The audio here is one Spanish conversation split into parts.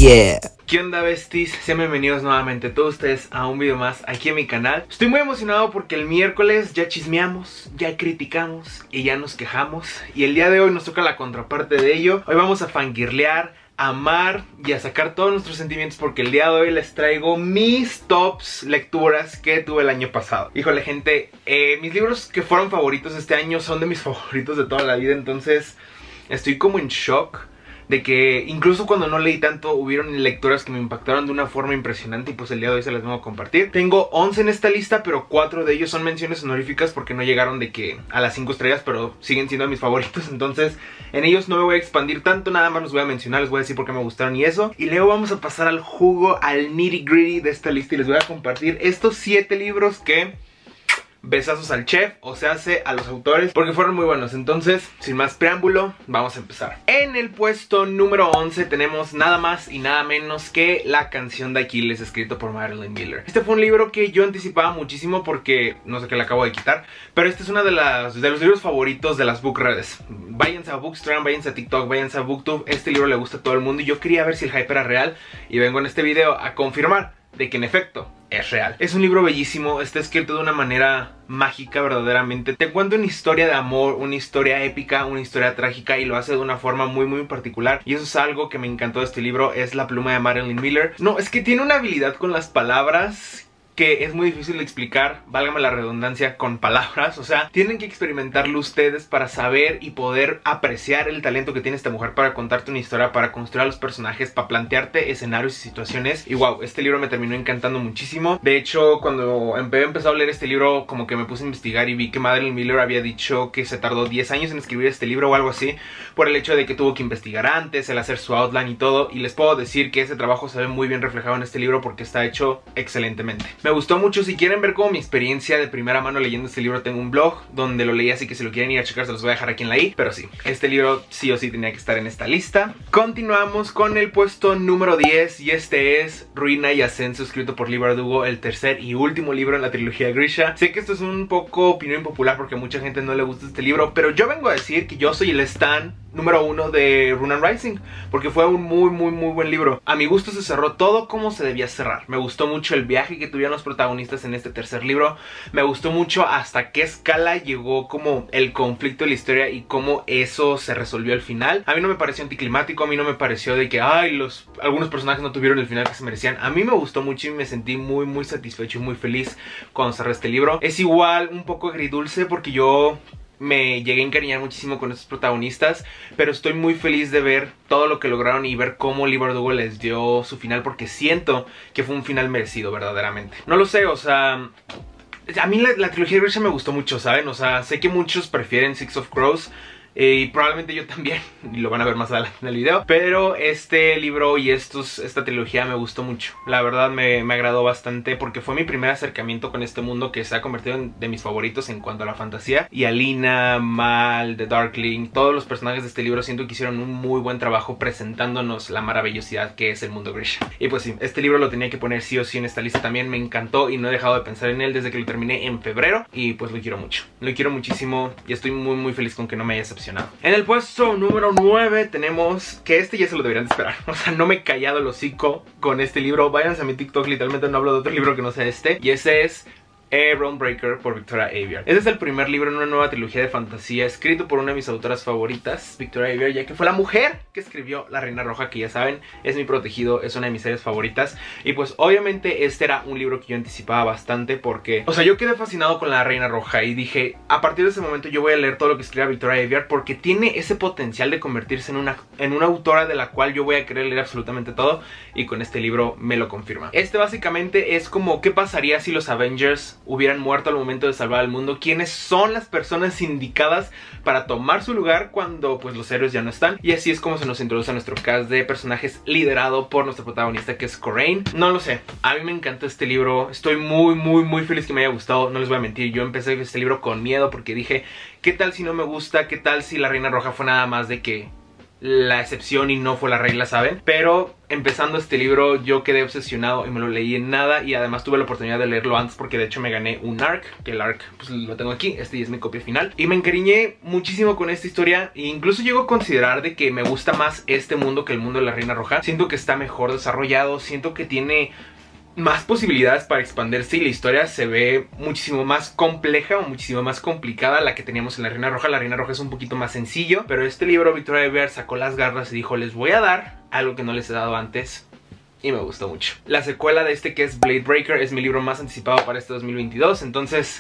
Yeah. ¿Qué onda, besties? Sean bienvenidos nuevamente todos ustedes a un video más aquí en mi canal. Estoy muy emocionado porque el miércoles ya chismeamos, ya criticamos y ya nos quejamos. Y el día de hoy nos toca la contraparte de ello. Hoy vamos a fangirlear, a amar y a sacar todos nuestros sentimientos, porque el día de hoy les traigo mis tops lecturas que tuve el año pasado. Híjole, gente, mis libros que fueron favoritos este año son de mis favoritos de toda la vida. Entonces estoy como en shock de que incluso cuando no leí tanto hubieron lecturas que me impactaron de una forma impresionante, y pues el día de hoy se las vengo a compartir. Tengo 11 en esta lista, pero 4 de ellos son menciones honoríficas porque no llegaron de que a las 5 estrellas, pero siguen siendo mis favoritos. Entonces en ellos no me voy a expandir tanto, nada más los voy a mencionar, les voy a decir por qué me gustaron y eso. Y luego vamos a pasar al jugo, al nitty gritty de esta lista, y les voy a compartir estos 7 libros que... besazos al chef, o sea, a los autores, porque fueron muy buenos. Entonces, sin más preámbulo, vamos a empezar. En el puesto número 11 tenemos nada más y nada menos que La canción de Aquiles, escrito por Madeline Miller. Este fue un libro que yo anticipaba muchísimo porque, no sé qué le acabo de quitar, pero este es uno de los libros favoritos de las book redes. Váyanse a Bookstagram, váyanse a TikTok, váyanse a Booktube. Este libro le gusta a todo el mundo y yo quería ver si el hype era real, y vengo en este video a confirmar de que en efecto es real. Es un libro bellísimo, está escrito de una manera mágica verdaderamente. Te cuenta una historia de amor, una historia épica, una historia trágica, y lo hace de una forma muy particular. Y eso es algo que me encantó de este libro, es la pluma de Madeline Miller. No, es que tiene una habilidad con las palabras que es muy difícil de explicar, válgame la redundancia, con palabras. O sea, tienen que experimentarlo ustedes para saber y poder apreciar el talento que tiene esta mujer para contarte una historia, para construir a los personajes, para plantearte escenarios y situaciones. Y wow, este libro me terminó encantando muchísimo. De hecho, cuando empecé a leer este libro, como que me puse a investigar y vi que Madeline Miller había dicho que se tardó 10 años en escribir este libro o algo así, por el hecho de que tuvo que investigar antes, el hacer su outline y todo. Y les puedo decir que ese trabajo se ve muy bien reflejado en este libro porque está hecho excelentemente. Me gustó mucho. Si quieren ver como mi experiencia de primera mano leyendo este libro, tengo un blog donde lo leí, así que si lo quieren ir a checar se los voy a dejar aquí en la i. Pero sí, este libro sí o sí tenía que estar en esta lista. Continuamos con el puesto número 10, y este es Ruina y Ascenso, escrito por Leigh Bardugo, el tercer y último libro en la trilogía de Grisha. Sé que esto es un poco opinión impopular porque a mucha gente no le gusta este libro, pero yo vengo a decir que yo soy el stan número 1 de Rune and Rising, porque fue un muy buen libro. A mi gusto se cerró todo como se debía cerrar. Me gustó mucho el viaje que tuvieron los protagonistas en este tercer libro. Me gustó mucho hasta qué escala llegó como el conflicto de la historia y cómo eso se resolvió al final. A mí no me pareció anticlimático, a mí no me pareció de que algunos personajes no tuvieron el final que se merecían. A mí me gustó mucho y me sentí muy satisfecho y muy feliz cuando cerré este libro. Es igual un poco agridulce porque yo me llegué a encariñar muchísimo con estos protagonistas, pero estoy muy feliz de ver todo lo que lograron y ver cómo Leigh Bardugo les dio su final, porque siento que fue un final merecido verdaderamente. No lo sé, o sea, a mí la trilogía de Grisha me gustó mucho, ¿saben? O sea, sé que muchos prefieren Six of Crows, y probablemente yo también, y lo van a ver más adelante en el video, pero este libro y esta trilogía me gustó mucho. La verdad me agradó bastante porque fue mi primer acercamiento con este mundo que se ha convertido en de mis favoritos en cuanto a la fantasía. Y Alina, Mal, The Darkling, todos los personajes de este libro siento que hicieron un muy buen trabajo presentándonos la maravillosidad que es el mundo Grisha. Y pues sí, este libro lo tenía que poner sí o sí en esta lista también. Me encantó y no he dejado de pensar en él desde que lo terminé en febrero, y pues lo quiero mucho. Lo quiero muchísimo y estoy muy feliz con que no me haya decepcionado. En el puesto número 9 tenemos que este ya se lo deberían de esperar. O sea, no me he callado el hocico con este libro. Váyanse a mi TikTok, literalmente no hablo de otro libro que no sea este. Y ese es Realmbreaker por Victoria Aveyard. Este es el primer libro en una nueva trilogía de fantasía escrito por una de mis autoras favoritas, Victoria Aveyard, ya que fue la mujer que escribió La Reina Roja, que ya saben, es mi protegido, es una de mis series favoritas. Y pues obviamente este era un libro que yo anticipaba bastante porque, o sea, yo quedé fascinado con La Reina Roja y dije, a partir de ese momento yo voy a leer todo lo que escriba Victoria Aveyard porque tiene ese potencial de convertirse en una autora de la cual yo voy a querer leer absolutamente todo, y con este libro me lo confirma. Este básicamente es como qué pasaría si los Avengers hubieran muerto al momento de salvar al mundo, quiénes son las personas indicadas para tomar su lugar cuando pues los héroes ya no están. Y así es como se nos introduce a nuestro cast de personajes liderado por nuestro protagonista, que es Corraine. No lo sé, a mí me encantó este libro, estoy muy feliz que me haya gustado. No les voy a mentir, yo empecé este libro con miedo porque dije, ¿qué tal si no me gusta? ¿Qué tal si La Reina Roja fue nada más de que la excepción y no fue la regla, ¿saben? Pero empezando este libro yo quedé obsesionado y me lo leí en nada. Y además tuve la oportunidad de leerlo antes porque de hecho me gané un ARC, que el ARC pues lo tengo aquí, este ya es mi copia final. Y me encariñé muchísimo con esta historia e incluso llego a considerar de que me gusta más este mundo que el mundo de la Reina Roja. Siento que está mejor desarrollado, siento que tiene más posibilidades para expandirse y la historia se ve muchísimo más compleja o muchísimo más complicada a la que teníamos en la Reina Roja. La Reina Roja es un poquito más sencillo, pero este libro Victoria Aveyard sacó las garras y dijo: les voy a dar algo que no les he dado antes. Y me gustó mucho. La secuela de este, que es Blade Breaker, es mi libro más anticipado para este 2022. Entonces,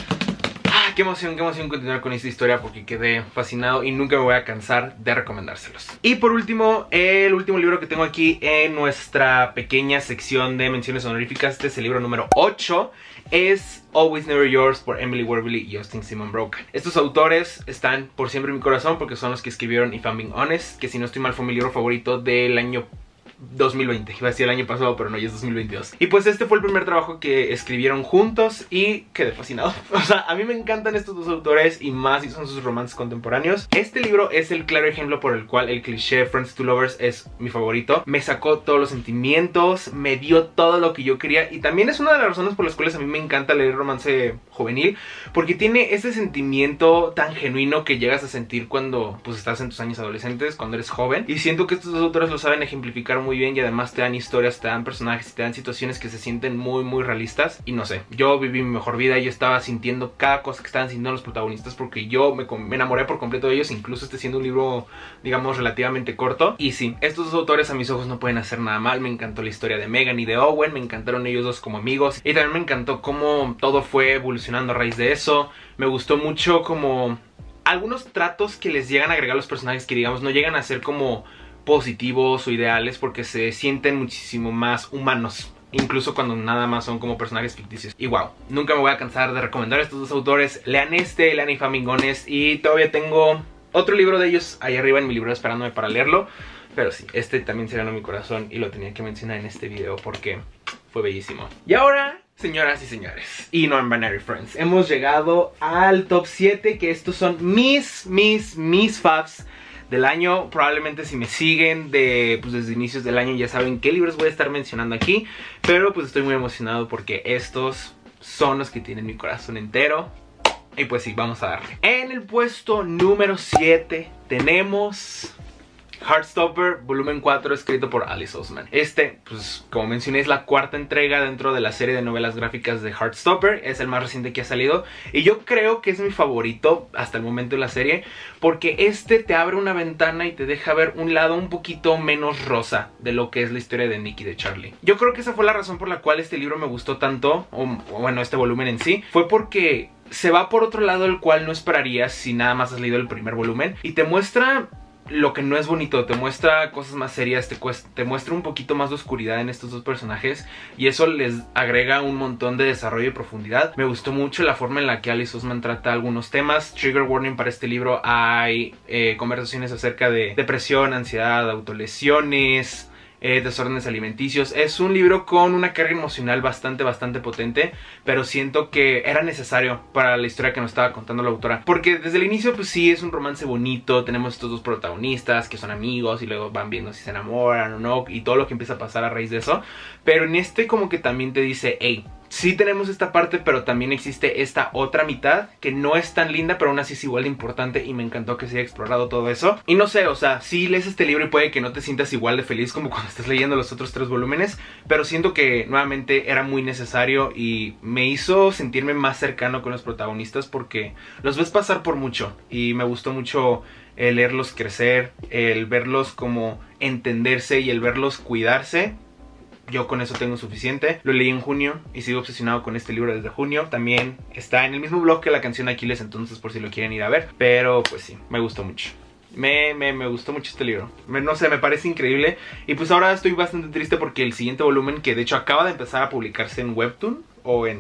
qué emoción continuar con esta historia porque quedé fascinado y nunca me voy a cansar de recomendárselos. Y por último, el último libro que tengo aquí en nuestra pequeña sección de menciones honoríficas, este es el libro número 8, es Always Never Yours por Emily Werbely y Justin Simon Brokan. Estos autores están por siempre en mi corazón porque son los que escribieron If I'm Being Honest, que si no estoy mal fue mi libro favorito del año 2020, iba a decir el año pasado, pero no, ya es 2022. Y pues este fue el primer trabajo que escribieron juntos y quedé fascinado. O sea, a mí me encantan estos dos autores y más si son sus romances contemporáneos. Este libro es el claro ejemplo por el cual el cliché Friends to Lovers es mi favorito. Me sacó todos los sentimientos, me dio todo lo que yo quería y también es una de las razones por las cuales a mí me encanta leer romance juvenil, porque tiene ese sentimiento tan genuino que llegas a sentir cuando pues estás en tus años adolescentes, cuando eres joven, y siento que estos dos autores lo saben ejemplificar muy bien y además te dan historias, te dan personajes y te dan situaciones que se sienten muy realistas. Y no sé, yo viví mi mejor vida y yo estaba sintiendo cada cosa que estaban sintiendo los protagonistas porque yo me enamoré por completo de ellos, incluso este siendo un libro, digamos, relativamente corto. Y sí, estos dos autores a mis ojos no pueden hacer nada mal. Me encantó la historia de Megan y de Owen, me encantaron ellos dos como amigos y también me encantó cómo todo fue evolucionando a raíz de eso. Me gustó mucho como algunos tratos que les llegan a agregar los personajes que digamos no llegan a ser como positivos o ideales porque se sienten muchísimo más humanos, incluso cuando nada más son como personajes ficticios. Y wow, nunca me voy a cansar de recomendar a estos dos autores. Lean este, lean If I'm Being Honest, y todavía tengo otro libro de ellos ahí arriba en mi libro esperándome para leerlo. Pero sí, este también se ganó mi corazón y lo tenía que mencionar en este video porque fue bellísimo. Y ahora, señoras y señores, y non-binary friends, hemos llegado al top 7, que estos son mis faves del año. Probablemente si me siguen desde inicios del año ya saben qué libros voy a estar mencionando aquí, pero pues estoy muy emocionado porque estos son los que tienen mi corazón entero. Y pues sí, vamos a darle. En el puesto número 7 tenemos Heartstopper, volumen 4, escrito por Alice Oseman. Este, pues como mencioné, es la cuarta entrega dentro de la serie de novelas gráficas de Heartstopper. Es el más reciente que ha salido y yo creo que es mi favorito hasta el momento de la serie, porque este te abre una ventana y te deja ver un lado un poquito menos rosa de lo que es la historia de Nick y de Charlie. Yo creo que esa fue la razón por la cual este libro me gustó tanto, o bueno, este volumen en sí, fue porque se va por otro lado el cual no esperarías si nada más has leído el primer volumen, y te muestra lo que no es bonito, te muestra cosas más serias, te muestra un poquito más de oscuridad en estos dos personajes, y eso les agrega un montón de desarrollo y profundidad. Me gustó mucho la forma en la que Alice Oseman trata algunos temas. Trigger warning para este libro: hay conversaciones acerca de depresión, ansiedad, autolesiones, desórdenes alimenticios. Es un libro con una carga emocional bastante potente, pero siento que era necesario para la historia que nos estaba contando la autora, porque desde el inicio pues sí es un romance bonito. Tenemos estos dos protagonistas que son amigos y luego van viendo si se enamoran o no y todo lo que empieza a pasar a raíz de eso, pero en este como que también te dice: hey, sí tenemos esta parte, pero también existe esta otra mitad que no es tan linda, pero aún así es igual de importante, y me encantó que se haya explorado todo eso. Y no sé, o sea, sí lees este libro y puede que no te sientas igual de feliz como cuando estás leyendo los otros 3 volúmenes, pero siento que nuevamente era muy necesario y me hizo sentirme más cercano con los protagonistas porque los ves pasar por mucho y me gustó mucho el leerlos crecer, el verlos como entenderse y el verlos cuidarse. Yo con eso tengo suficiente. Lo leí en junio y sigo obsesionado con este libro desde junio. También está en el mismo blog que la canción de Aquiles, entonces por si lo quieren ir a ver. Pero pues sí, me gustó mucho. Me gustó mucho este libro. No sé, me parece increíble. Y pues ahora estoy bastante triste porque el siguiente volumen, que de hecho acaba de empezar a publicarse en Webtoon o en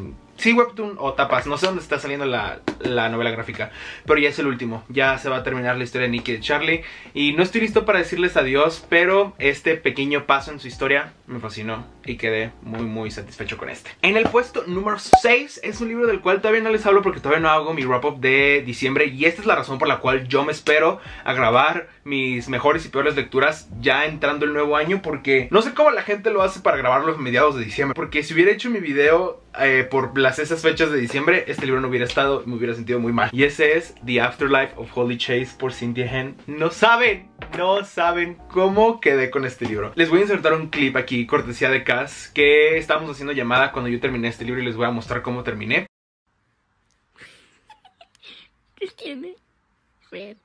Sí, webtoon o tapas, no sé dónde está saliendo la novela gráfica, pero ya es el último, ya se va a terminar la historia de Nicky y de Charlie. Y no estoy listo para decirles adiós, pero este pequeño paso en su historia me fascinó y quedé muy satisfecho con este. En el puesto número 6 es un libro del cual todavía no les hablo porque todavía no hago mi wrap up de diciembre. Y esta es la razón por la cual yo me espero a grabar mis mejores y peores lecturas ya entrando el nuevo año, porque no sé cómo la gente lo hace para grabarlo a mediados de diciembre. Porque si hubiera hecho mi video por esas fechas de diciembre, este libro no hubiera estado y me hubiera sentido muy mal. Y ese es The Afterlife of Holly Chase por Cynthia Hen. No saben cómo quedé con este libro. Les voy a insertar un clip aquí, cortesía de Cass, que estábamos haciendo llamada cuando yo terminé este libro y les voy a mostrar cómo terminé. ¿Qué tiene? Fred.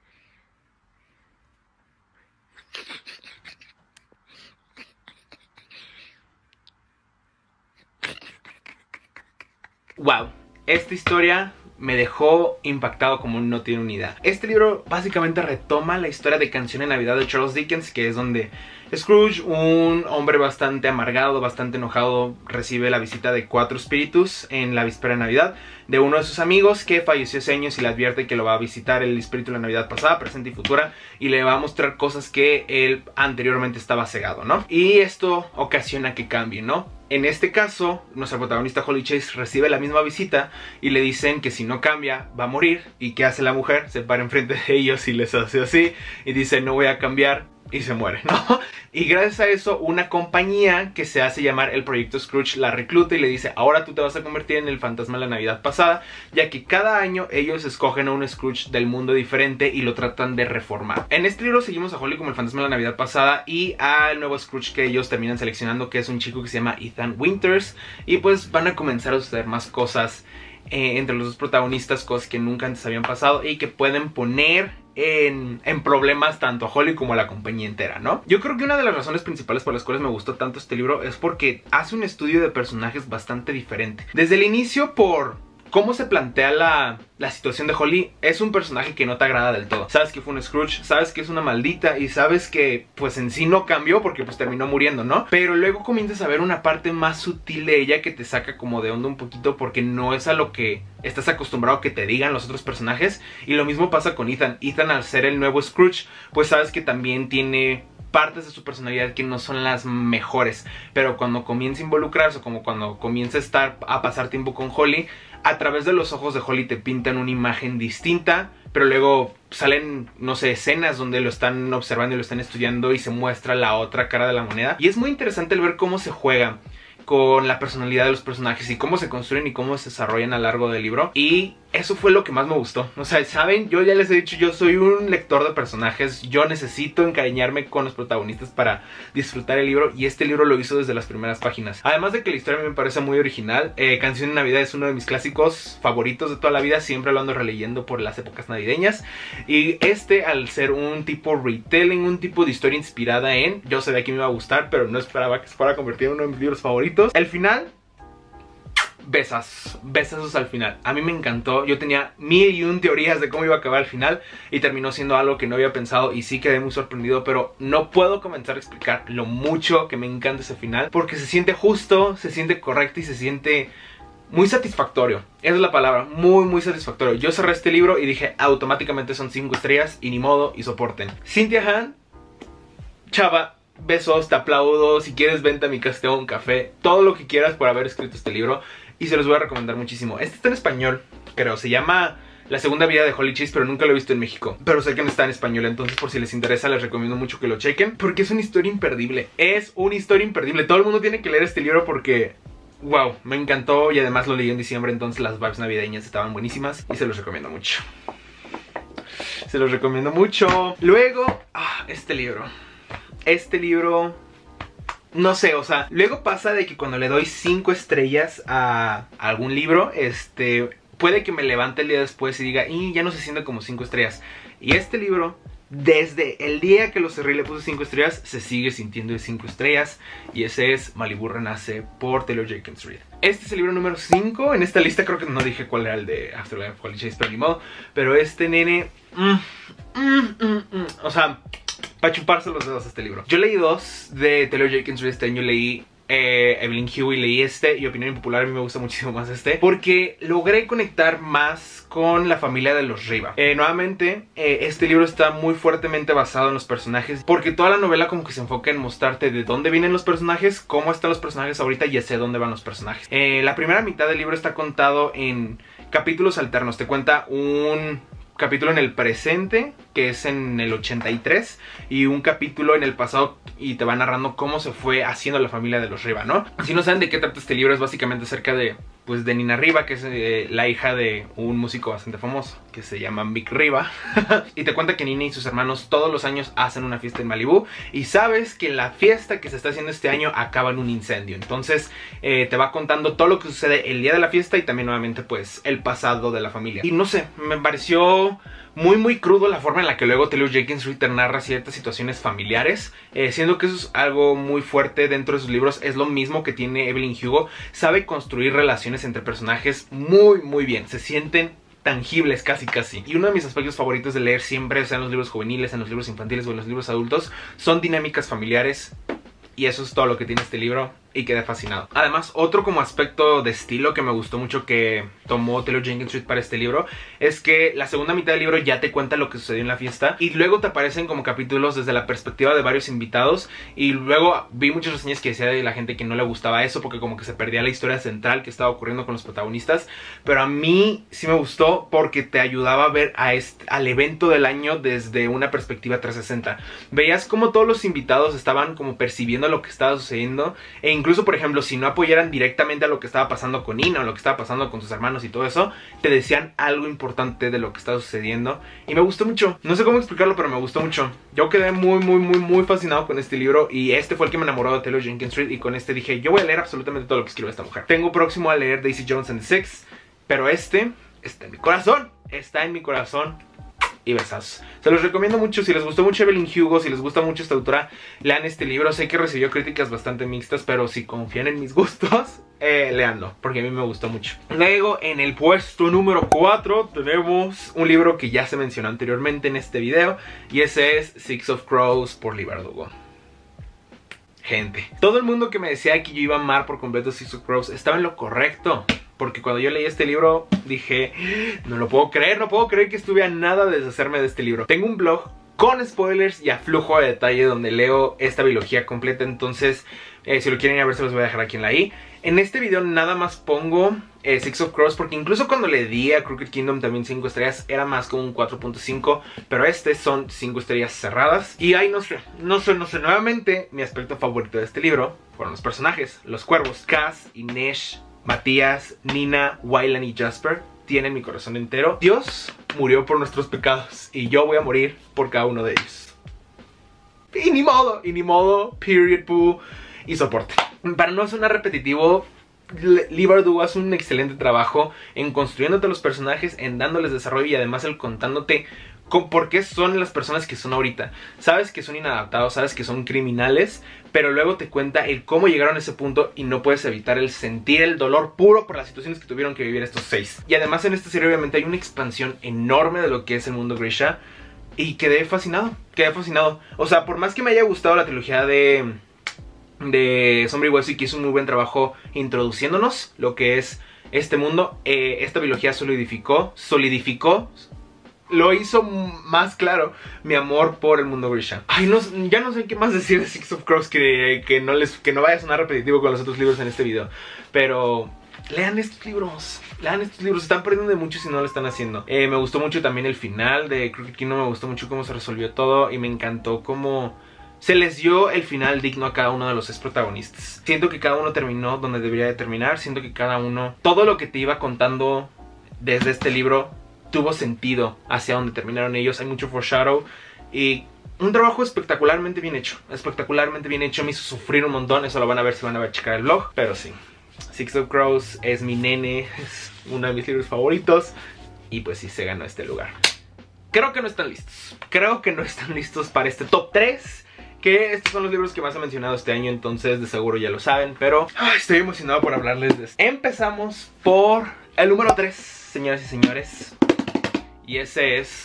Wow, esta historia me dejó impactado como no tiene una idea. Este libro básicamente retoma la historia de Canción de Navidad de Charles Dickens, que es donde Scrooge, un hombre bastante amargado, bastante enojado, recibe la visita de 4 espíritus en la víspera de Navidad de uno de sus amigos que falleció hace años, y le advierte que lo va a visitar el espíritu de la Navidad pasada, presente y futura, y le va a mostrar cosas que él anteriormente estaba cegado, ¿no? Y esto ocasiona que cambie, ¿no? En este caso, nuestra protagonista Holly Chase recibe la misma visita y le dicen que si no cambia va a morir. ¿Y qué hace la mujer? Se para enfrente de ellos y les hace así y dice no voy a cambiar, y se muere, ¿no? Y gracias a eso, una compañía que se hace llamar el Proyecto Scrooge la recluta y le dice ahora tú te vas a convertir en el fantasma de la Navidad pasada, ya que cada año ellos escogen a un Scrooge del mundo diferente y lo tratan de reformar. En este libro seguimos a Holly como el fantasma de la Navidad pasada y al nuevo Scrooge que ellos terminan seleccionando, que es un chico que se llama Ethan Winters, y pues van a comenzar a suceder más cosas entre los dos protagonistas, cosas que nunca antes habían pasado y que pueden poner en problemas tanto a Holly como a la compañía entera, ¿no? Yo creo que una de las razones principales por las cuales me gustó tanto este libro es porque hace un estudio de personajes bastante diferente. Desde el inicio, por cómo se plantea la situación de Holly, es un personaje que no te agrada del todo. Sabes que fue un Scrooge, sabes que es una maldita y sabes que pues en sí no cambió porque pues terminó muriendo, ¿no? Pero luego comienzas a ver una parte más sutil de ella que te saca como de onda un poquito, porque no es a lo que estás acostumbrado que te digan los otros personajes. Y lo mismo pasa con Ethan. Ethan, al ser el nuevo Scrooge, pues sabes que también tiene partes de su personalidad que no son las mejores, pero cuando comienza a involucrarse, como cuando comienza a pasar tiempo con Holly, a través de los ojos de Holly te pintan una imagen distinta, pero luego salen, no sé, escenas donde lo están observando y lo están estudiando y se muestra la otra cara de la moneda. Y es muy interesante el ver cómo se juega con la personalidad de los personajes y cómo se construyen y cómo se desarrollan a lo largo del libro. Y eso fue lo que más me gustó. O sea, ¿saben? Yo ya les he dicho, yo soy un lector de personajes. Yo necesito encariñarme con los protagonistas para disfrutar el libro, y este libro lo hizo desde las primeras páginas. Además de que la historia me parece muy original. Canción de Navidad es uno de mis clásicos favoritos de toda la vida. Siempre lo ando releyendo por las épocas navideñas. Y este, al ser un tipo retelling, un tipo de historia inspirada en, yo sabía que me iba a gustar, pero no esperaba que se fuera a convertir en uno de mis libros favoritos. El final, besazos al final. A mí me encantó. Yo tenía 1001 teorías de cómo iba a acabar al final y terminó siendo algo que no había pensado, y sí quedé muy sorprendido, pero no puedo comenzar a explicar lo mucho que me encanta ese final, porque se siente justo, se siente correcto y se siente muy satisfactorio. Esa es la palabra, muy satisfactorio. Yo cerré este libro y dije automáticamente son 5 estrellas y ni modo, y soporten. Cynthia Han, chava, besos, te aplaudo. Si quieres, vente a mi casa, te hago un café, todo lo que quieras por haber escrito este libro, y se los voy a recomendar muchísimo. Este está en español, creo, se llama La segunda vida de Holly Chase, pero nunca lo he visto en México, pero sé que no está en español, entonces por si les interesa les recomiendo mucho que lo chequen, porque es una historia imperdible. Es una historia imperdible. Todo el mundo tiene que leer este libro porque wow, me encantó, y además lo leí en diciembre, entonces las vibes navideñas estaban buenísimas y se los recomiendo mucho. Se los recomiendo mucho. Luego, este libro, no sé, o sea, luego pasa de que cuando le doy 5 estrellas a algún libro, puede que me levante el día después y diga, y ya no se siente como 5 estrellas. Y este libro, desde el día que lo cerré y le puse 5 estrellas, se sigue sintiendo de 5 estrellas. Y ese es Malibu Renace por Taylor Jenkins Reid. Este es el libro número 5 en esta lista. Creo que no dije cuál era el de Afterlife of Holly Chase, pero ni modo. Pero este nene, o sea, para chuparse los dedos a este libro. Yo leí 2 de Taylor Jenkins Reid este año. Leí Evelyn Hugo y leí este, y opinión impopular, a mí me gusta muchísimo más este, porque logré conectar más con la familia de los Riva. Nuevamente, este libro está muy fuertemente basado en los personajes, porque toda la novela como que se enfoca en mostrarte de dónde vienen los personajes, cómo están los personajes ahorita y hacia dónde van los personajes. La primera mitad del libro está contado en capítulos alternos. Te cuenta un capítulo en el presente, que es en el 83, y un capítulo en el pasado, y te va narrando cómo se fue haciendo la familia de los Riva, ¿no? Si no saben de qué trata este libro, es básicamente acerca de, pues, de Nina Riva, que es la hija de un músico bastante famoso, que se llama Mick Riva. Y te cuenta que Nina y sus hermanos todos los años hacen una fiesta en Malibú, y sabes que la fiesta que se está haciendo este año acaba en un incendio. Entonces te va contando todo lo que sucede el día de la fiesta y también nuevamente pues el pasado de la familia. Y no sé, me pareció muy crudo la forma en la que luego Taylor Jenkins Reid narra ciertas situaciones familiares, siendo que eso es algo muy fuerte dentro de sus libros. Es lo mismo que tiene Evelyn Hugo. Sabe construir relaciones entre personajes muy bien, se sienten tangibles casi. Y uno de mis aspectos favoritos de leer siempre, sea en los libros juveniles, en los libros infantiles o en los libros adultos, son dinámicas familiares. Y eso es todo lo que tiene este libro y quedé fascinado. Además, otro como aspecto de estilo que me gustó mucho que tomó Taylor Jenkins Reid para este libro es que la segunda mitad del libro ya te cuenta lo que sucedió en la fiesta y luego te aparecen como capítulos desde la perspectiva de varios invitados, y luego vi muchas reseñas que decía de la gente que no le gustaba eso porque como que se perdía la historia central que estaba ocurriendo con los protagonistas, pero a mí sí me gustó porque te ayudaba a ver al evento del año desde una perspectiva 360. Veías como todos los invitados estaban como percibiendo lo que estaba sucediendo, e incluso, por ejemplo, si no apoyaran directamente a lo que estaba pasando con Nina o lo que estaba pasando con sus hermanos y todo eso, te decían algo importante de lo que estaba sucediendo, y me gustó mucho. No sé cómo explicarlo, pero me gustó mucho. Yo quedé muy fascinado con este libro, y este fue el que me enamoró de Taylor Jenkins Reid, y con este dije, yo voy a leer absolutamente todo lo que escribe esta mujer. Tengo próximo a leer Daisy Jones and the Six, pero este está en mi corazón, y besazos. Se los recomiendo mucho. Si les gustó mucho Evelyn Hugo, si les gusta mucho esta autora, lean este libro. Sé que recibió críticas bastante mixtas, pero si confían en mis gustos, leanlo, porque a mí me gustó mucho. Luego, en el puesto número 4 tenemos un libro que ya se mencionó anteriormente en este video, y ese es Six of Crows por Leigh Bardugo. Gente, todo el mundo que me decía que yo iba a amar por completo Six of Crows estaba en lo correcto. Porque cuando yo leí este libro dije, no lo puedo creer, no puedo creer que estuve a nada de deshacerme de este libro. Tengo un blog con spoilers y a flujo de detalle donde leo esta biología completa. Entonces, si lo quieren ir a ver, se los voy a dejar aquí en la i. En este video nada más pongo Six of Crows, porque incluso cuando le di a Crooked Kingdom también 5 estrellas, era más como un 4.5. Pero este son 5 estrellas cerradas. Y ahí no sé. Nuevamente, mi aspecto favorito de este libro fueron los personajes, los cuervos. Cass y Nesh, Matías, Nina, Wylan y Jasper tienen mi corazón entero. Dios murió por nuestros pecados y yo voy a morir por cada uno de ellos. Y ni modo, period, poo, y soporte. Para no sonar repetitivo, Leigh Bardugo hace un excelente trabajo en construyéndote los personajes, en dándoles desarrollo y además el contándote por qué son las personas que son ahorita. Sabes que son inadaptados, sabes que son criminales, pero luego te cuenta el cómo llegaron a ese punto y no puedes evitar el sentir el dolor puro por las situaciones que tuvieron que vivir estos 6. Y además en esta serie obviamente hay una expansión enorme de lo que es el mundo Grisha, y quedé fascinado. O sea, por más que me haya gustado la trilogía de Sombra y Hueso, y que hizo un muy buen trabajo introduciéndonos lo que es este mundo, esta biología solidificó, lo hizo más claro mi amor por el mundo Grisha. Ay, ya no sé qué más decir de Six of Crows que no vaya a sonar repetitivo con los otros libros en este video. Pero lean estos libros, se están perdiendo de mucho si no lo están haciendo. Me gustó mucho también el final de Crooked Kingdom, me gustó mucho cómo se resolvió todo, y me encantó cómo se les dio el final digno a cada uno de los 6 protagonistas. Siento que cada uno terminó donde debería de terminar, siento que cada uno, todo lo que te iba contando desde este libro tuvo sentido hacia donde terminaron ellos. Hay mucho foreshadow y un trabajo espectacularmente bien hecho. Me hizo sufrir un montón. Eso lo van a ver si van a checar el vlog. Pero sí, Six of Crows es mi nene, es uno de mis libros favoritos, y pues sí se ganó este lugar. Creo que no están listos para este top 3, que estos son los libros que más he mencionado este año, entonces de seguro ya lo saben, pero estoy emocionado por hablarles de esto. Empezamos por el número 3, señoras y señores, y ese es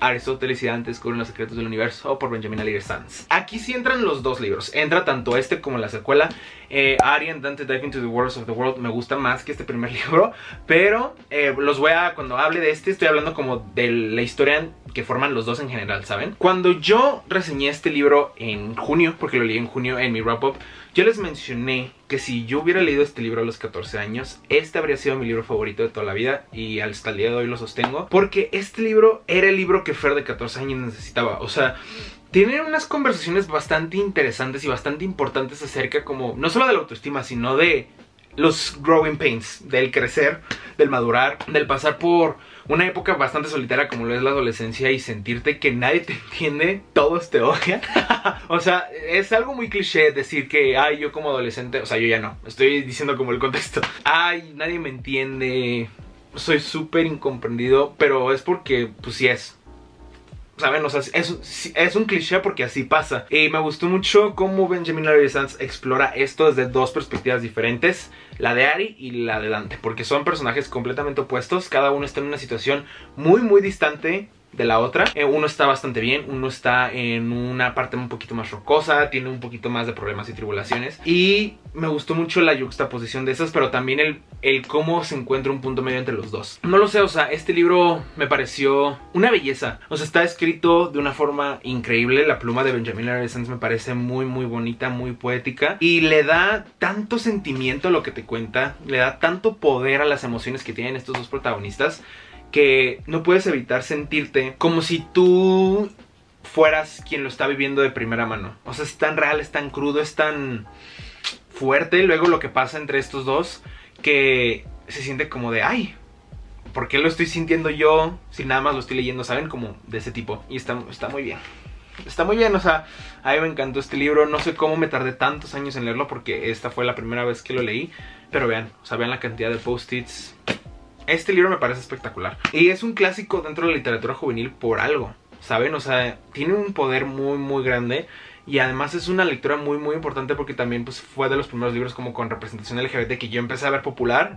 Aristóteles y Dante descubren los secretos del universo, por Benjamin Alighieri Sanz. Aquí sí entran los dos libros. Entra tanto este como la secuela. Ari and Dante Dive into the Wonders of the World me gusta más que este primer libro. Pero los voy a... Cuando hable de este, estoy hablando como de la historia que forman los dos en general, ¿saben? Cuando yo reseñé este libro en junio, porque lo leí en junio en mi wrap-up, yo les mencioné que si yo hubiera leído este libro a los 14 años, este habría sido mi libro favorito de toda la vida, y hasta el día de hoy lo sostengo, porque este libro era el libro que Fer de 14 años necesitaba. O sea, tiene unas conversaciones bastante interesantes y bastante importantes acerca como, no solo de la autoestima, sino de los growing pains, del crecer, del madurar, del pasar por una época bastante solitaria como lo es la adolescencia y sentirte que nadie te entiende, todos te odian. O sea, es algo muy cliché decir que, ay, yo como adolescente, o sea, yo ya no, estoy diciendo como el contexto, ay, nadie me entiende, soy súper incomprendido, pero es porque, pues sí es, ¿saben? O sea, es un cliché porque así pasa. Y me gustó mucho cómo Benjamin Alighieri Sanz explora esto desde dos perspectivas diferentes, la de Ari y la de Dante, porque son personajes completamente opuestos. Cada uno está en una situación muy muy distante de la otra. Uno está bastante bien, uno está en una parte un poquito más rocosa, tiene un poquito más de problemas y tribulaciones, y me gustó mucho la yuxtaposición de esas, pero también el cómo se encuentra un punto medio entre los dos. No lo sé, o sea, este libro me pareció una belleza. O sea, está escrito de una forma increíble. La pluma de Benjamin Alighieri Sanz me parece muy muy bonita, muy poética, y le da tanto sentimiento a lo que te cuenta, le da tanto poder a las emociones que tienen estos dos protagonistas, que no puedes evitar sentirte como si tú fueras quien lo está viviendo de primera mano. O sea, es tan real, es tan crudo, es tan fuerte luego lo que pasa entre estos dos, que se siente como de, ay, ¿por qué lo estoy sintiendo yo si nada más lo estoy leyendo? ¿Saben? Como de ese tipo. Y está muy bien. Está muy bien, o sea, a mí me encantó este libro. No sé cómo me tardé tantos años en leerlo, porque esta fue la primera vez que lo leí. Pero vean, o sea, vean la cantidad de post-its. Este libro me parece espectacular. Y es un clásico dentro de la literatura juvenil por algo, ¿saben? O sea, tiene un poder muy muy grande. Y además es una lectura muy muy importante porque también pues fue de los primeros libros como con representación LGBT que yo empecé a ver popular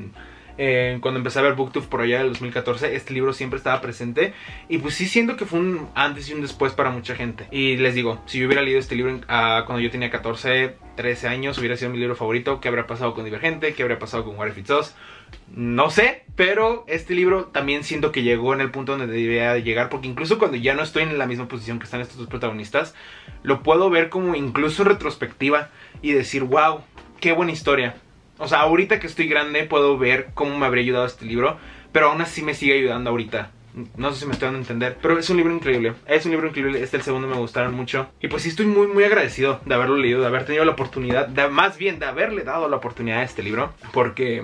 cuando empecé a ver BookTube por allá del 2014. Este libro siempre estaba presente, y pues sí siento que fue un antes y un después para mucha gente. Y les digo, si yo hubiera leído este libro cuando yo tenía 14, 13 años, hubiera sido mi libro favorito. ¿Qué habría pasado con Divergente? ¿Qué habría pasado con What If It's Us? No sé, pero este libro también siento que llegó en el punto donde debía llegar, porque incluso cuando ya no estoy en la misma posición que están estos dos protagonistas, lo puedo ver como incluso en retrospectiva y decir, wow, qué buena historia. O sea, ahorita que estoy grande puedo ver cómo me habría ayudado este libro, pero aún así me sigue ayudando ahorita. No sé si me estoy dando a entender, pero es un libro increíble. Es un libro increíble. Este, el segundo, me gustaron mucho. Y pues sí, estoy muy muy agradecido de haberlo leído, de haber tenido la oportunidad, más bien de haberle dado la oportunidad a este libro, porque...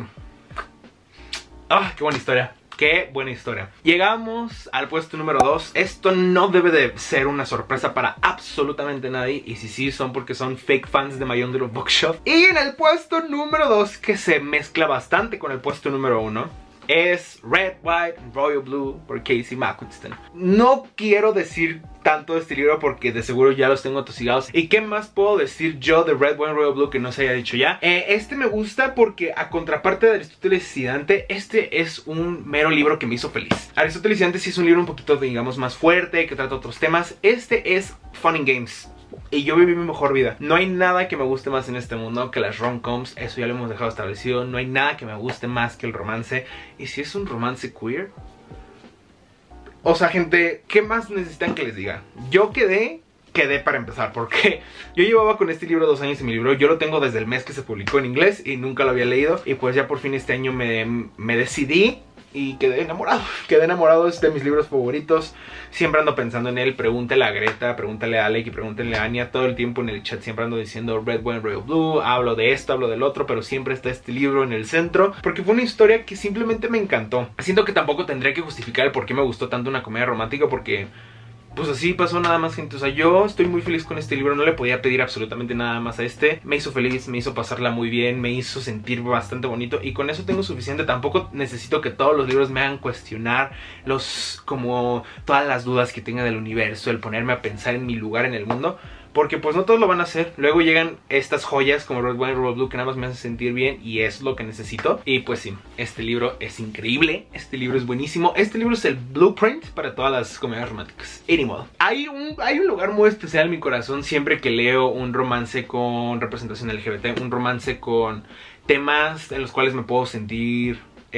¡ah, qué buena historia! ¡Qué buena historia! Llegamos al puesto número 2. Esto no debe de ser una sorpresa para absolutamente nadie, y si sí, son porque son fake fans de My Own Little Bookshop. Y en el puesto número 2, que se mezcla bastante con el puesto número 1, es Red, White and Royal Blue por Casey McQuiston. No quiero decir tanto de este libro porque de seguro ya los tengo atosigados. ¿Y qué más puedo decir yo de Red, White and Royal Blue que no se haya dicho ya? Este me gusta porque, a contraparte de Aristóteles y Dante, este es un mero libro que me hizo feliz. Aristóteles y Dante sí es un libro un poquito, digamos, más fuerte, que trata otros temas. Este es Fun and Games. Y yo viví mi mejor vida. No hay nada que me guste más en este mundo que las rom-coms. Eso ya lo hemos dejado establecido. No hay nada que me guste más que el romance. Y si es un romance queer, o sea, gente, ¿qué más necesitan que les diga? Yo quedé para empezar, porque yo llevaba con este libro 2 años en mi libro. Yo lo tengo desde el mes que se publicó en inglés y nunca lo había leído. Y pues ya por fin este año me decidí y quedé enamorado. Quedé enamorado, es de mis libros favoritos. Siempre ando pensando en él. Pregúntale a Greta, pregúntale a Alec y pregúntale a Anya. Todo el tiempo en el chat siempre ando diciendo Red, White and Royal Blue. Hablo de esto, hablo del otro, pero siempre está este libro en el centro, porque fue una historia que simplemente me encantó. Siento que tampoco tendré que justificar el por qué me gustó tanto una comedia romántica, porque pues así pasó nada más, gente. O sea, yo estoy muy feliz con este libro. No le podía pedir absolutamente nada más a este. Me hizo feliz, me hizo pasarla muy bien, me hizo sentir bastante bonito, y con eso tengo suficiente. Tampoco necesito que todos los libros me hagan cuestionar como todas las dudas que tenga del universo, el ponerme a pensar en mi lugar en el mundo, porque pues no todos lo van a hacer. Luego llegan estas joyas como Red Wine, Red Blue, que nada más me hacen sentir bien y es lo que necesito. Y pues sí, este libro es increíble, este libro es buenísimo. Este libro es el blueprint para todas las comedias románticas. Y ni modo. Hay un lugar muy especial en mi corazón siempre que leo un romance con representación LGBT, un romance con temas en los cuales me puedo sentir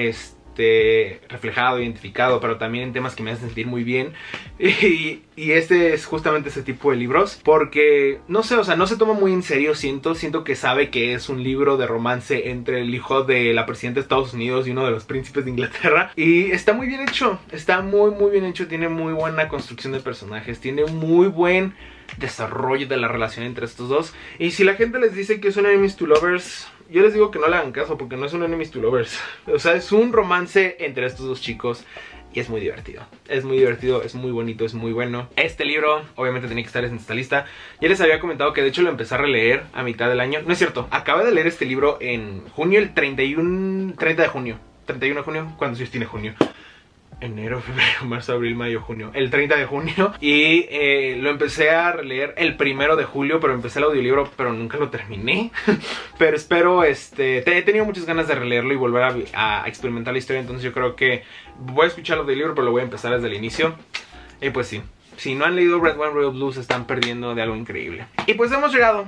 reflejado, identificado, pero también en temas que me hacen sentir muy bien. Y este es justamente ese tipo de libros, porque no sé, o sea, no se toma muy en serio. Siento que sabe que es un libro de romance entre el hijo de la presidenta de Estados Unidos y uno de los príncipes de Inglaterra, y está muy bien hecho, está muy bien hecho. Tiene muy buena construcción de personajes, tiene muy buen desarrollo de la relación entre estos dos. Y si la gente les dice que es un enemies to lovers, yo les digo que no le hagan caso, porque no es un enemies to lovers. O sea, es un romance entre estos dos chicos y es muy divertido. Es muy divertido, es muy bonito, es muy bueno. Este libro obviamente tenía que estar en esta lista. Ya les había comentado que de hecho lo empecé a releer a mitad del año. No es cierto, acabé de leer este libro en junio, el 30 de junio. 31 de junio, ¿cuándo se tiene junio? Enero, febrero, marzo, abril, mayo, junio. El 30 de junio. Y lo empecé a releer el 1 de julio. Pero empecé el audiolibro, pero nunca lo terminé. Pero espero, he tenido muchas ganas de releerlo y volver a experimentar la historia. Entonces yo creo que voy a escuchar el audiolibro, pero lo voy a empezar desde el inicio. Y pues sí, si no han leído Red Wine, Red Blue, se están perdiendo de algo increíble. Y pues hemos llegado,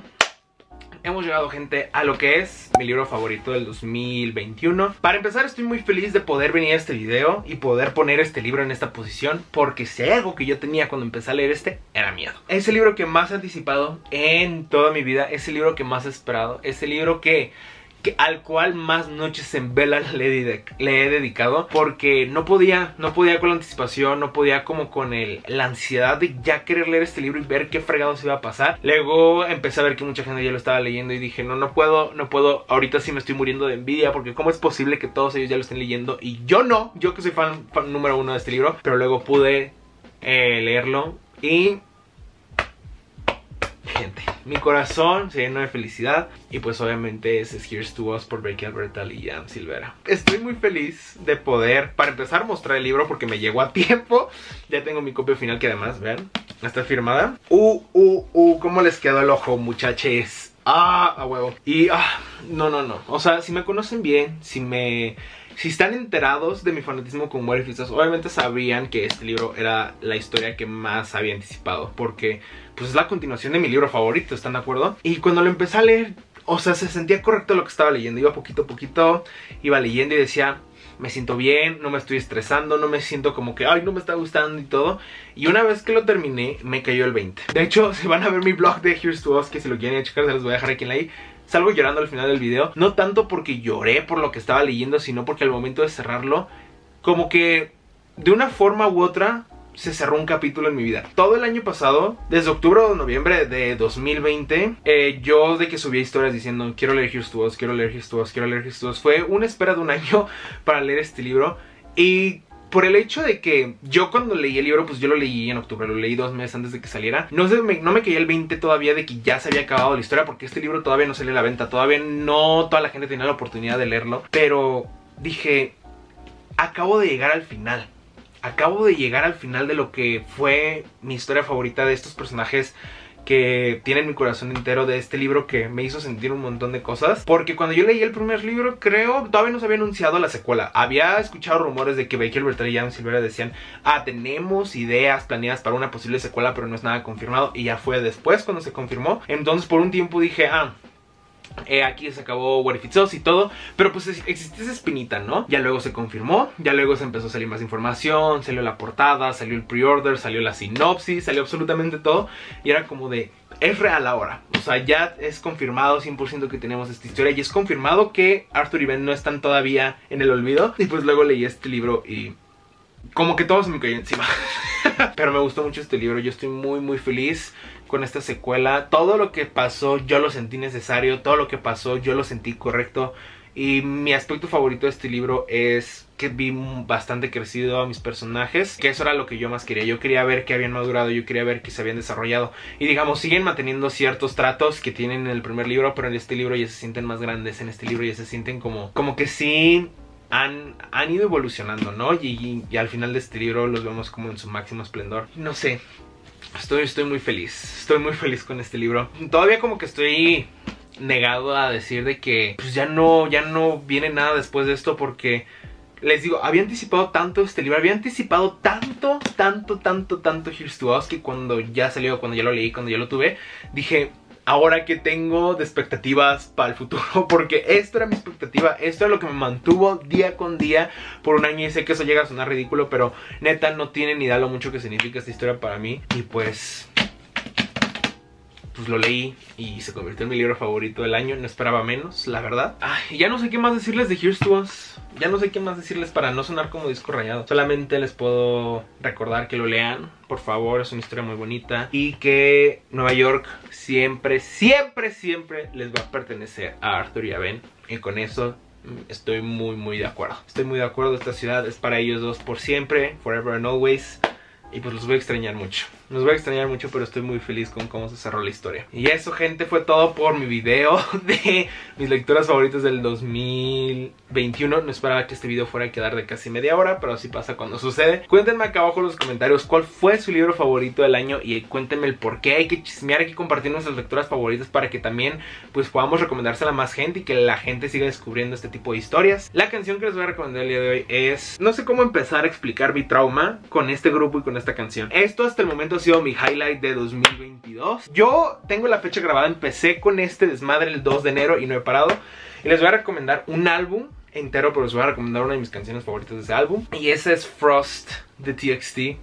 gente, a lo que es mi libro favorito del 2021. Para empezar, estoy muy feliz de poder venir a este video y poder poner este libro en esta posición, porque si hay algo que yo tenía cuando empecé a leer era miedo. Es el libro que más he anticipado en toda mi vida, es el libro que más he esperado, es el libro al cual más noches en vela le he dedicado, porque no podía con la anticipación, no podía como con la ansiedad de ya querer leer este libro y ver qué fregados iba a pasar. Luego empecé a ver que mucha gente ya lo estaba leyendo y dije, no puedo, ahorita sí me estoy muriendo de envidia, porque cómo es posible que todos ellos ya lo estén leyendo y yo no, yo que soy fan número 1 de este libro. Pero luego pude leerlo y... gente, mi corazón se llenó de felicidad. Y pues obviamente es Here's to Us por Becky Albertal y Jan Silvera. Estoy muy feliz de poder, para empezar, mostrar el libro, porque me llegó a tiempo. Ya tengo mi copia final, que además, vean, está firmada. ¿Cómo les quedó el ojo, muchachos? A huevo. Y, no. O sea, si me conocen bien, si están enterados de mi fanatismo con What If It's Us, obviamente sabrían que este libro era la historia que más había anticipado, porque pues es la continuación de mi libro favorito, ¿están de acuerdo? Y cuando lo empecé a leer, o sea, se sentía correcto lo que estaba leyendo. Iba poquito a poquito, iba leyendo y decía, me siento bien, no me estoy estresando, no me siento como que, ay, no me está gustando y todo. Y una vez que lo terminé, me cayó el 20. De hecho, se van a ver mi blog de Here's to Us, que si lo quieren checar, se los voy a dejar aquí en la i. Salgo llorando al final del video, no tanto porque lloré por lo que estaba leyendo, sino porque al momento de cerrarlo, como que de una forma u otra se cerró un capítulo en mi vida. Todo el año pasado, desde octubre o noviembre de 2020, yo de que subía historias diciendo, quiero leer Here's to Us, quiero leer Here's to Us, quiero leer Here's to Us. Fue una espera de un año para leer este libro. Y por el hecho de que yo cuando leí el libro, pues yo lo leí en octubre, lo leí 2 meses antes de que saliera. No me caía el 20 todavía de que ya se había acabado la historia, porque este libro todavía no salió a la venta. Todavía no toda la gente tenía la oportunidad de leerlo. Pero dije, acabo de llegar al final. Acabo de llegar al final de lo que fue mi historia favorita, de estos personajes que tienen mi corazón entero, de este libro que me hizo sentir un montón de cosas. Porque cuando yo leí el primer libro, creo, todavía no se había anunciado la secuela. Había escuchado rumores de que Becky Albertal y Jan Silvera decían, tenemos ideas planeadas para una posible secuela, pero no es nada confirmado. Y ya fue después cuando se confirmó. Entonces por un tiempo dije, aquí se acabó What If It's Us y todo, pero pues existía esa espinita, ¿no? Ya luego se confirmó, ya luego se empezó a salir más información, salió la portada, salió el pre-order, salió la sinopsis, salió absolutamente todo. Y era como de, es real ahora. O sea, ya es confirmado 100% que tenemos esta historia. Y es confirmado que Arthur y Ben no están todavía en el olvido. Y pues luego leí este libro y como que todo se me cayó encima. Pero me gustó mucho este libro, yo estoy muy feliz con esta secuela. Todo lo que pasó yo lo sentí necesario, todo lo que pasó yo lo sentí correcto. Y mi aspecto favorito de este libro es que vi bastante crecido a mis personajes, que eso era lo que yo más quería. Yo quería ver que habían madurado, yo quería ver que se habían desarrollado. Y digamos, siguen manteniendo ciertos tratos que tienen en el primer libro, pero en este libro ya se sienten más grandes. En este libro ya se sienten como que sí han ido evolucionando, ¿no? Y al final de este libro los vemos como en su máximo esplendor. No sé, estoy muy feliz. Estoy muy feliz con este libro. Todavía como que estoy negado a decir de que pues ya no viene nada después de esto, porque les digo, había anticipado tanto este libro, había anticipado tanto Here's to Us, que cuando ya salió, cuando ya lo leí, cuando ya lo tuve, dije, ahora que tengo de expectativas para el futuro, porque esto era mi expectativa, esto era lo que me mantuvo día con día por un año. Y sé que eso llega a sonar ridículo, pero neta no tiene ni idea lo mucho que significa esta historia para mí. Y pues lo leí y se convirtió en mi libro favorito del año. No esperaba menos, la verdad. Ay, ya no sé qué más decirles de Here's to Us. Ya no sé qué más decirles para no sonar como disco rayado. Solamente les puedo recordar que lo lean, por favor. Es una historia muy bonita. Y que Nueva York siempre les va a pertenecer a Arthur y a Ben. Y con eso estoy muy de acuerdo. Estoy muy de acuerdo. Esta ciudad es para ellos dos por siempre, forever and always. Y pues los voy a extrañar mucho. Los voy a extrañar mucho, pero estoy muy feliz con cómo se cerró la historia. Y eso, gente, fue todo por mi video de mis lecturas favoritas del 2021. No esperaba que este video fuera a quedar de casi media hora, pero así pasa cuando sucede. Cuéntenme acá abajo en los comentarios cuál fue su libro favorito del año y cuéntenme el por qué. Hay que chismear, hay que compartir nuestras lecturas favoritas para que también pues podamos recomendársela a más gente y que la gente siga descubriendo este tipo de historias. La canción que les voy a recomendar el día de hoy es... No sé cómo empezar a explicar mi trauma con este grupo y con esta canción. Esto hasta el momento ha sido mi highlight de 2022. Yo tengo la fecha grabada, empecé con este desmadre el 2 de enero y no he parado. Y les voy a recomendar un álbum entero, pero les voy a recomendar una de mis canciones favoritas de ese álbum. Y ese es Frost de TXT.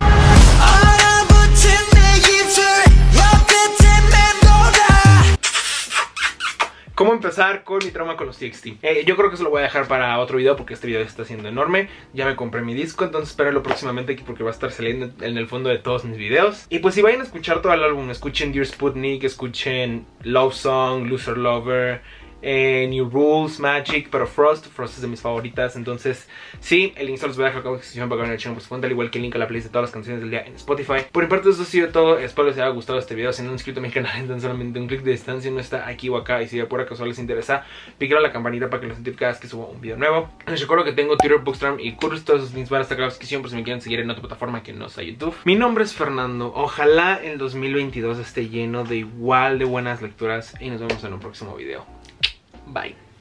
¿Cómo empezar con mi trauma con los TXT? Yo creo que eso lo voy a dejar para otro video, porque este video está siendo enorme. Ya me compré mi disco, entonces espérenlo próximamente aquí, porque va a estar saliendo en el fondo de todos mis videos. Y pues si vayan a escuchar todo el álbum, escuchen Dear Sputnik, escuchen Love Song, Loser Lover, New Rules, Magic, pero Frost es de mis favoritas. Entonces sí, el link se los voy a dejar acá en la descripción para que vean el channel por su cuenta, al igual que el link a la playlist de todas las canciones del día en Spotify. Por mi parte eso ha sido todo, espero les haya gustado este video. Si no han inscrito a mi canal, entonces solamente un clic de distancia, no está aquí o acá. Y si de pura casual les interesa, piquen a la campanita para que les notifique cada vez que subo un video nuevo. Les recuerdo que tengo Twitter, Bookstagram y Curse, todos esos links van a estar acá en la descripción por si me quieren seguir en otra plataforma que no sea YouTube. Mi nombre es Fernando, ojalá el 2022 esté lleno de igual de buenas lecturas y nos vemos en un próximo video. Bye.